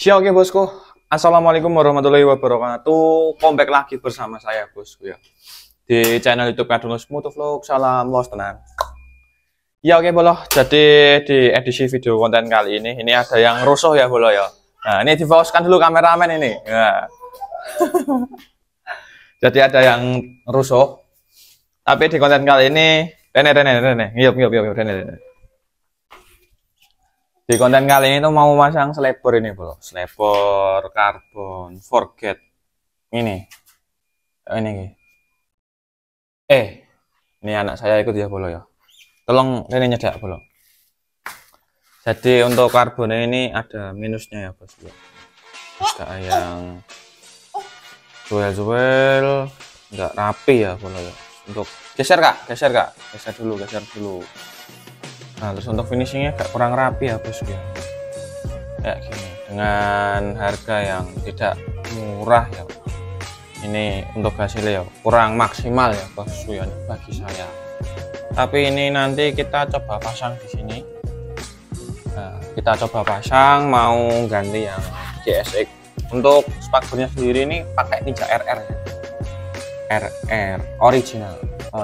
Ciao oke bosku, assalamualaikum warahmatullahi wabarakatuh. Comeback lagi bersama saya bosku ya di channel YouTube Kadunus Motovlog. Salam los tenan. Ya oke bolo, jadi di edisi video konten kali ini ada yang rusuh ya bolo ya. Nah ini difokuskan dulu kameramen ini. Nah. Jadi ada yang rusuh. Tapi di konten kali ini Rene, Rene. Di konten kali ini tuh mau masang slebor ini bro, slebor karbon forget ini ini anak saya ikut ya bro ya, tolong ini nyedak bro. Jadi untuk karbon ini ada minusnya ya bos ya, ada yang jual nggak rapi ya bro ya. Untuk geser dulu. Nah terus untuk finishingnya agak kurang rapi ya bosku ya, kayak gini dengan harga yang tidak murah ya. Ini untuk hasilnya ya kurang maksimal ya bosku ya bagi saya. Tapi ini nanti kita coba pasang di sini. Nah, kita coba pasang, mau ganti yang GSX. Untuk spakbornya sendiri ini pakai Ninja RR ya. RR original,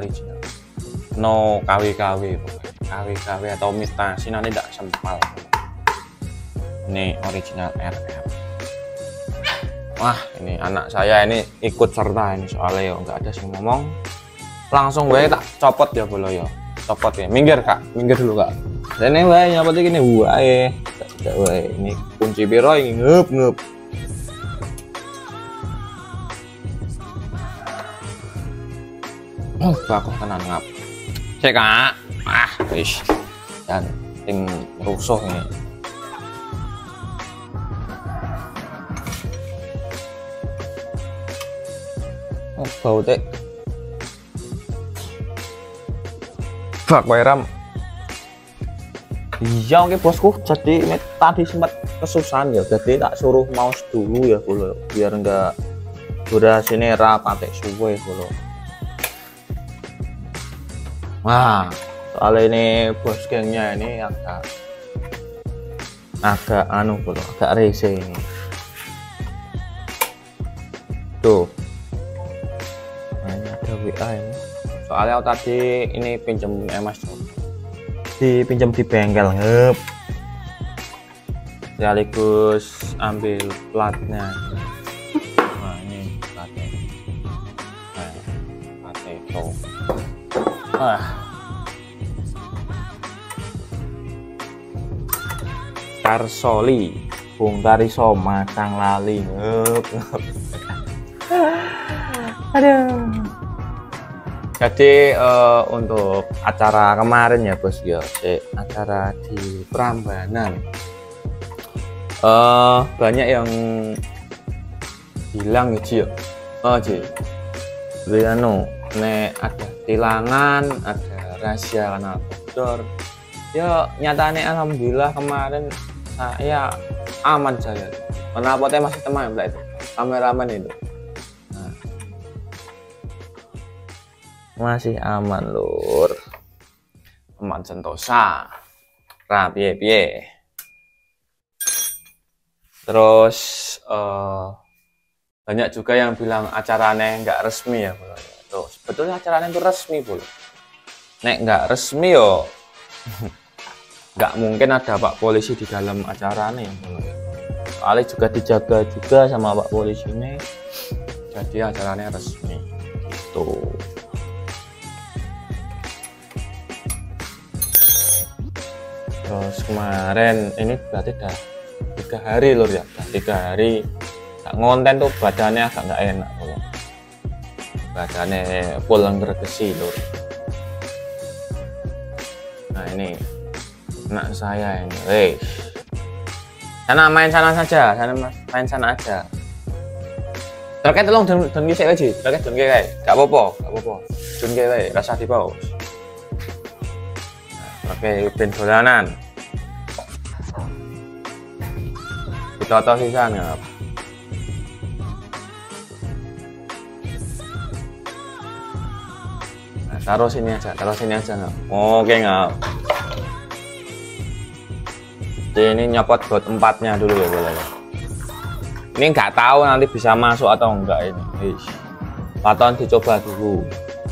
no KW atau imitasi nanti tidak sempal. Ini original RR. Wah ini anak saya ini ikut serta ini soalnya ya nggak ada sih ngomong, langsung gue tak copot ya bolo ya, copot ya, minggir kak, minggir dulu kak. Ini gue nyopot gini ini kunci biro ini ngup. Bagus tenan ngap. Cek kak. Wis. Dan tim rusuh ini. Bau teh. Bak bayram. Iya oke bosku. Jadi ini tadi sempat kesusahan ya. Jadi tak suruh mouse dulu ya bolo. Biar enggak durasinya rapat suwe bolo. Wah, soalnya ini bos gengnya ini agak anu bro, agak rese ini. Tuh, nah, ini ada WA ini. Soalnya tadi ini pinjam Mas, dipinjam di bengkel ngep. Sekaligus ambil platnya. Nah ini platnya. Nah, platnya itu. Karsoli Bung Kariso Makang Lali aduh. Jadi untuk acara kemarin ya bos ya, acara di Prambanan, banyak yang bilang ya nek ada tilangan, ada rahasia kanal bocor. Ya nyatanya alhamdulillah kemarin saya aman saya. Kenapa teh masih teman ya itu kameramen itu. Nah, masih aman lur, aman sentosa, rapi. Terus banyak juga yang bilang acaranya nggak resmi ya bro. Tuh, sebetulnya acaranya itu resmi bro. Nek nggak resmi yo nggak mungkin ada Pak Polisi di dalam acaranya ya bro. Soalnya juga dijaga juga sama Pak Polisi ini, jadi acaranya resmi gitu. Terus kemarin ini berarti udah 3 hari lur ya, 3 hari nggak ngonten tuh badannya agak nggak enak bro. Badannya full gergesi lur. Nah ini anak saya ini, sana main sana saja, main sana aja. Terkait tolong dan gisek aja, terkait dan gisek, gak apa-apa, dan gisek rasa di bawah. Oke, ben dolanan. Kita tahu sih sana. Taruh sini aja nggak? Oke nggak? Jadi ini nyopot buat tempatnya dulu ya boleh ya. Ini nggak tahu nanti bisa masuk atau enggak ini. Wis. Paton dicoba dulu.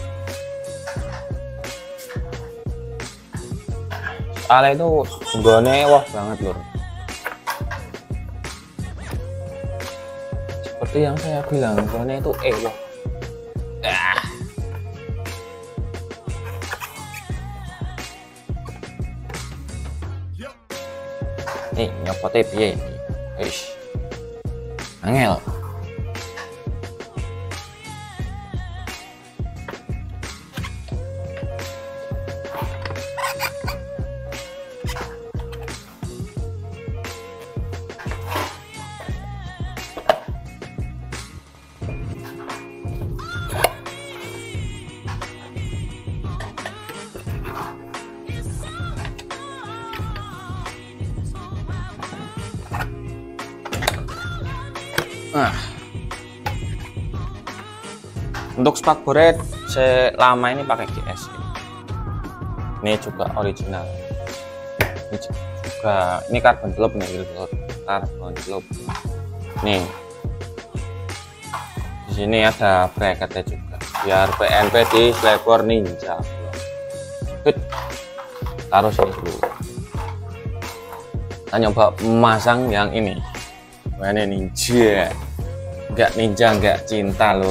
Soalnya itu nggone wah banget lur. Seperti yang saya bilang, nggone itu wah. Nih nyopotnya piye iki. Wis. Angel. Untuk spakboard selama ini pakai GS. Ini juga original. Ini juga ini carbon globe nih, carbon globe. Nih. Di sini ada bracketnya juga. Biar PNP di Slapper Ninja. Taruh sini dulu. Kita nyoba memasang yang ini. Mana ninja? Enggak ninja, enggak cinta lur.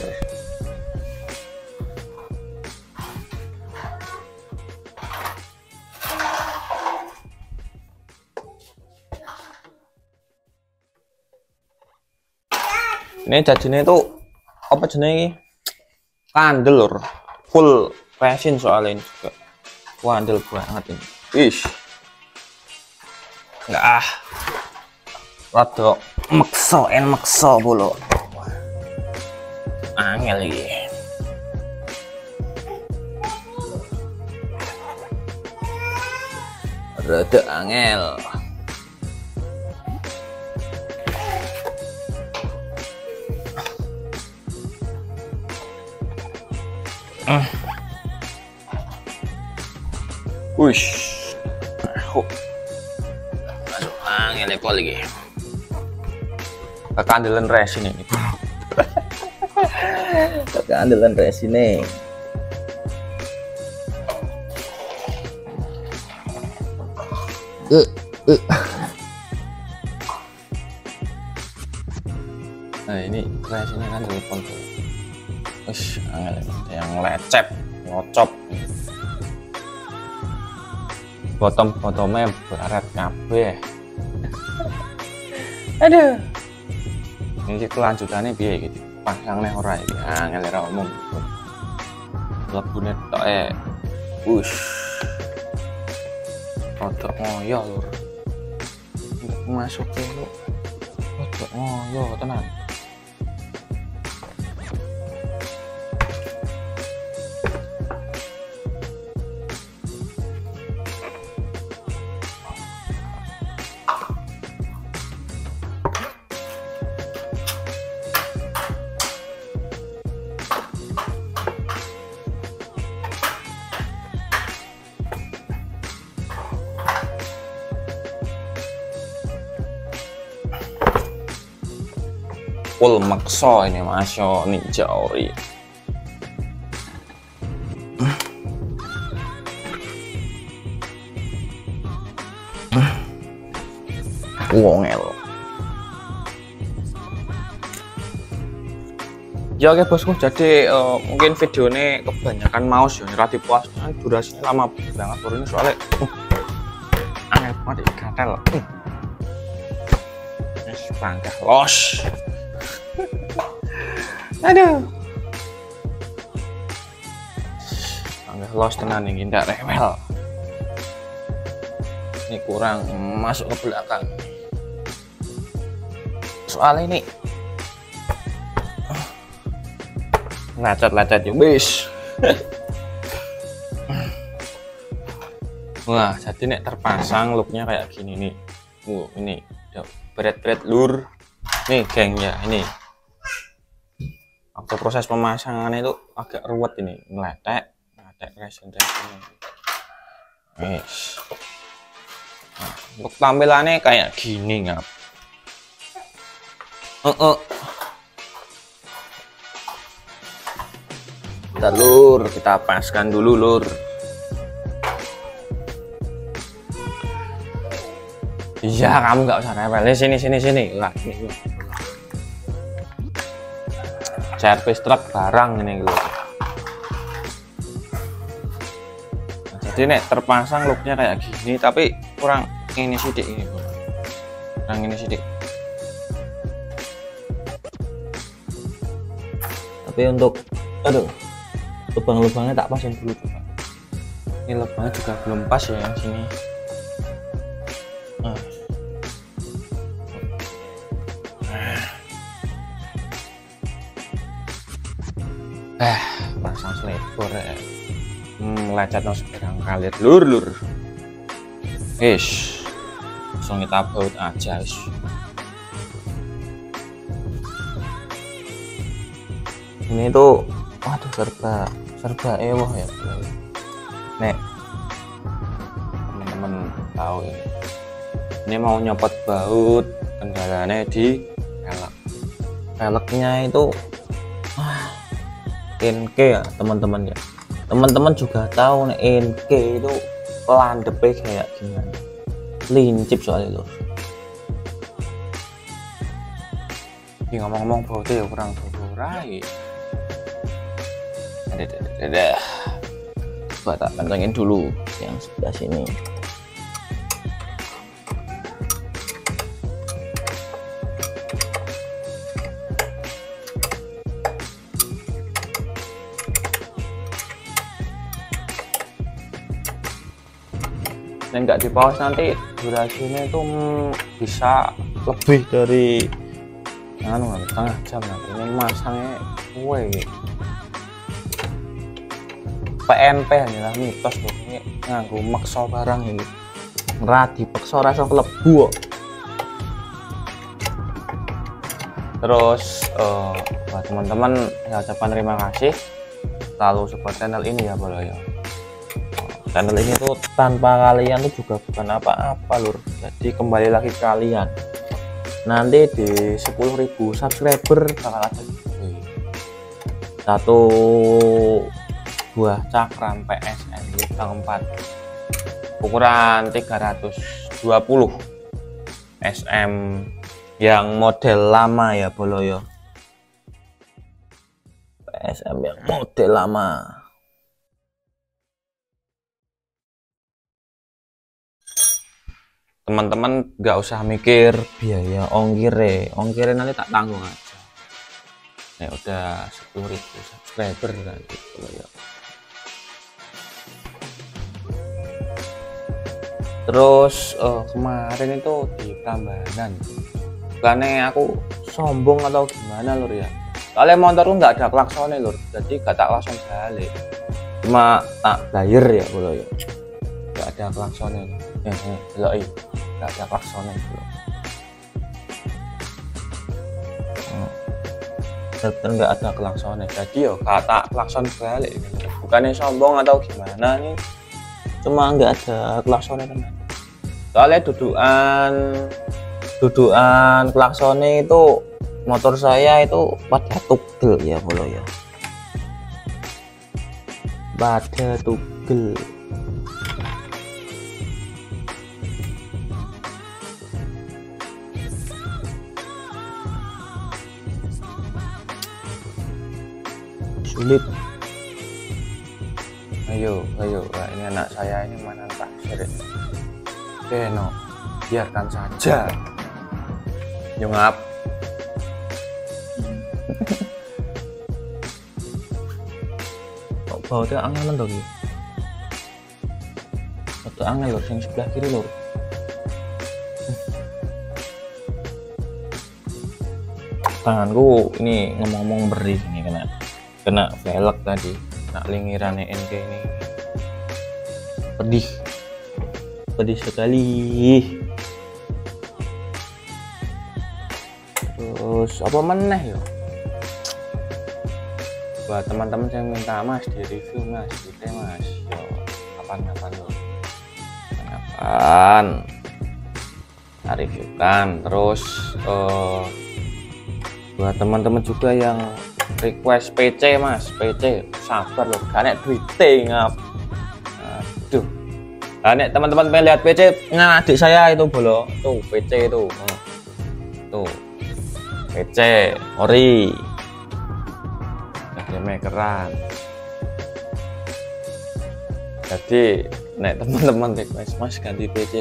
Ini jadinya itu apa jenis kandel lur, full resin soalnya ini juga kandel banget ini. Ish, nggak rada makso bulu angel lagi. Rada angel. Wush, masuk angin lepo lagi. Kekandelan resin ini. Kekandelan resin ini. Nah ini resinnya kan telepon tuh. Wush, angin yang lecep, ngocop. Bottomnya barat kabeh. Aduh. Ini kelanjutannya piye gitu. Pasangnya ora iki. Angel ora omong. Lebune tok wush. Rodok ngoyo lur. Masuk ke lu. Rodok ngoyo tenan. Full makso ini masyo ninja ori. Wongel. Ya oke bosku, jadi mungkin video ini kebanyakan mouse ya, relatif puas kan durasinya lama banget turun ini soalnya angel banget gatel. Bangga los. Aduh, bangga los tenan ini ndak rewel. Ini kurang masuk ke belakang. Soalnya ini lecet-lecet ya bis. Wah, jadi nek terpasang looknya kayak gini nih. Ini berat-berat lur. Nih geng ya ini. Waktu proses pemasangan itu agak ruwet ini, ngeletek resin. Yes. Nah, untuk tampilannya kayak gini ngap. Bentar, lur, kita paskan dulu, lur. Iya, kamu nggak usah nempel. Sini. Lah, ini. Servis truk barang ini, lur. Nah, jadi nek terpasang looknya kayak gini, tapi kurang ini sidik ini, lur. Kurang ini sidik. Tapi untuk, aduh, lubang-lubangnya tak pasin dulu coba. Ini lubangnya juga belum pas ya yang sini. Pasang selebor ya. Lecet no sepedang kalit, lur. Langsung kita baut aja, Ini tuh, waduh, serba ewoh ya. Nek teman-teman tahu ini mau nyopot baut, kendalanya di velgnya itu NK ya teman-teman ya. Teman-teman juga tahu nih NK itu landepnya kayak gimana, lincip soalnya loh. Ini ngomong-ngomong bautnya ya kurang berurai. Coba tak kencengin dulu yang sebelah sini. Dan nggak di pause nanti durasinya itu bisa lebih dari setengah jam nanti. Ini masangnya PNP hanyalah mitos loh, ini nganggo maksa barang ini ngeradi paksa rasa klebu. Terus buat teman-teman ya ucapkan terima kasih selalu support channel ini ya bro ya. Channel ini tuh tanpa kalian tuh juga bukan apa-apa lur. Jadi kembali lagi kalian nanti di 10.000 subscriber bakal ada satu buah cakram PSM lubang 4 ukuran 320 SM yang model lama ya boloyo. PSM yang model lama. Teman-teman nggak usah mikir biaya ongkirnya nanti tak tanggung aja. Ya udah 10.000 subscriber nanti boloyo. Terus kemarin itu di Prambanan, bukannya aku sombong atau gimana lur ya, soalnya motorku nggak ada klaksonnya lur, jadi gak tak langsung balik, cuma tak bayar ya bro ya, nggak ada klaksonnya ya, nggak ada klaksonnya bro. Bener nggak ada klaksonnya, jadi yo kata klakson balik, bukannya sombong atau gimana nih, cuma nggak ada klaksonnya teman. Soalnya dudukan klaksonnya itu motor saya itu pada tugel ya bro ya, pada tugel. Sulit. Ayo, nah, ini anak saya ini mana tak seret. Oke no, biarkan saja. Yo ngap. Kok bautnya angel lho iki. Foto angel lho sing sebelah kiri lho. Tanganku ini ngomong-ngomong beri ini kena velg tadi, kena lingirannya NK ini. Pedih sekali. Terus apa meneh ya buat teman-teman yang minta mas di review mas gitu mas, yo kapan lo kapan reviewkan. Terus Buat teman-teman juga yang request PC mas, PC sabar loh, gak duit ngap. Aduh, nek teman-teman pengen lihat PC, nah adik saya itu bolo, tuh PC itu, tuh PC ori, ada makeran. Jadi nek teman-teman request mas ganti PC,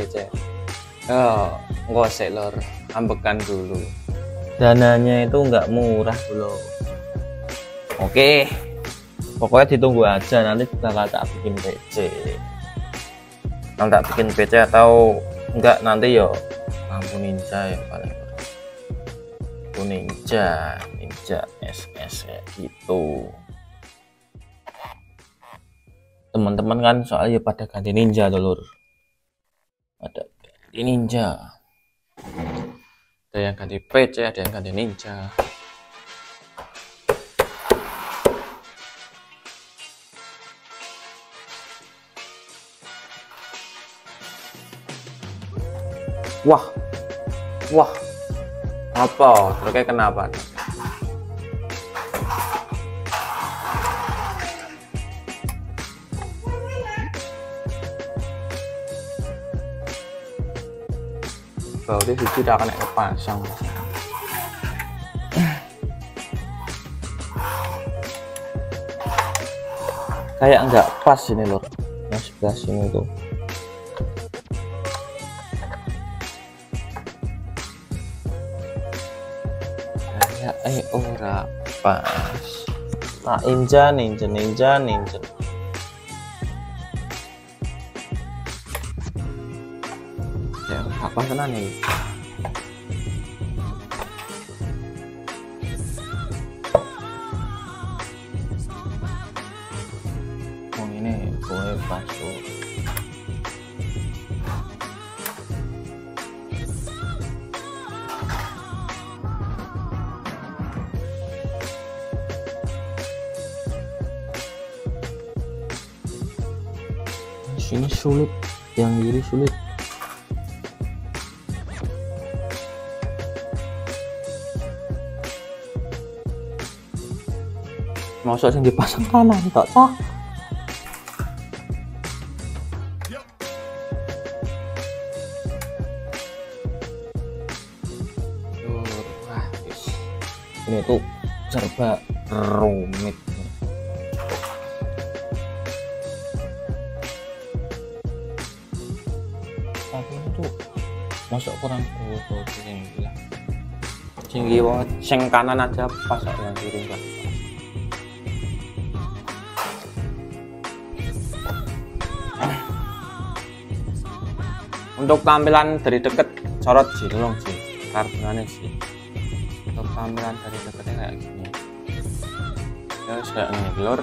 oh ngosek lor, ambekan dulu. Dananya itu nggak murah dulu. Oke, pokoknya ditunggu aja, nanti bakal tak bikin PC. Kalau tak bikin PC atau enggak nanti yo lampu ninja ya paling. Lampu ninja SS ya gitu. Teman-teman kan soalnya pada ganti ninja dulur. Ada ganti ninja. Ada yang ganti PC, ada yang ganti ninja. Wah, apa? Truknya kenapa? Bautnya sudah akan kepasang. Kayak nggak pas ini lor, yang sebelah sini tuh. Kayak ora pas. Nah, ninja. Ya, apa kena nih? Oh ini boleh pas tuh. Sini sulit, yang kiri sulit. Masuk yang dipasang kanan tak sah. Wah, ini tuh serba rumit. Tapi ini tuh masuk kurang tuh yang bilang tinggi banget. Seng kanan aja pas yang kiri enggak. Untuk tampilan dari deket sorot sih tolong sih karbonannya sih. Untuk tampilan dari deketnya kayak gini ya kayak ini lor.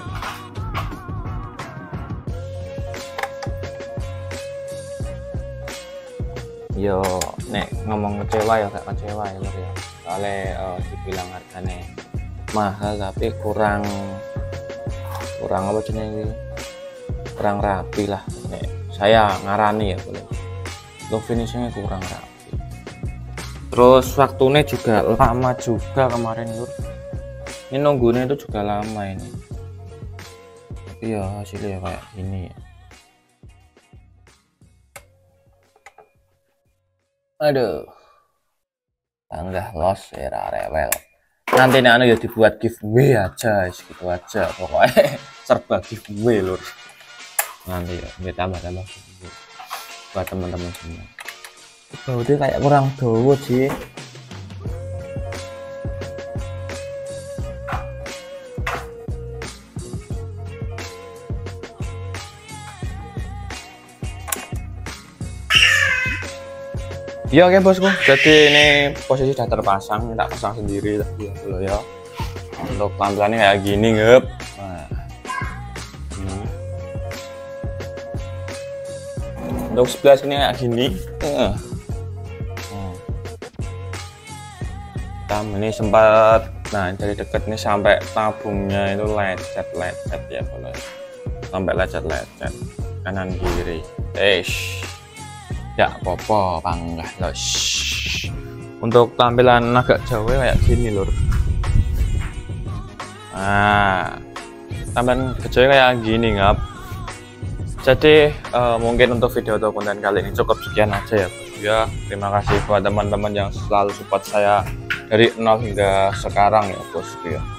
Yo nek ngomong kecewa ya gak kecewa ya lor ya, soalnya dibilang harganya mahal tapi kurang apa jenis kurang rapi lah nek saya ngarani ya boleh. Untuk finishingnya kurang rapi, terus waktunya juga lama juga kemarin lur, ini nunggunya itu juga lama ini, tapi ya hasilnya kayak gini ya. Aduh, enggak los ya rewel. Nanti anu ya dibuat giveaway aja gitu aja pokoknya. Serba giveaway lur, nanti ya biar tambah giveaway buat teman-teman semua. Bautnya kayak kurang dawa sih. Ya oke bosku, jadi ini posisi sudah terpasang, tak pasang sendiri tadi ya. Untuk tampilannya kayak gini ngep. Nah, untuk sebelah sini kayak gini. Ini sempat, nah dari deket nih sampai tabungnya itu lecet ya boleh, sampai lecet kanan kiri. Ya popo panggah los. Untuk tampilan agak jauh kayak gini lur. Nah, tampilan kecil kayak gini ngap. Jadi mungkin untuk video atau konten kali ini cukup sekian aja ya bosku ya. Terima kasih buat teman-teman yang selalu support saya dari 0 hingga sekarang ya bosku ya.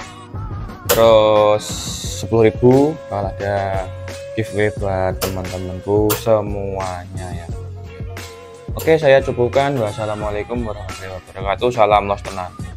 Terus 10.000 bakal ada giveaway buat teman-temanku semuanya ya. Oke, saya cukupkan. Wassalamualaikum warahmatullahi wabarakatuh. Salam los tenan.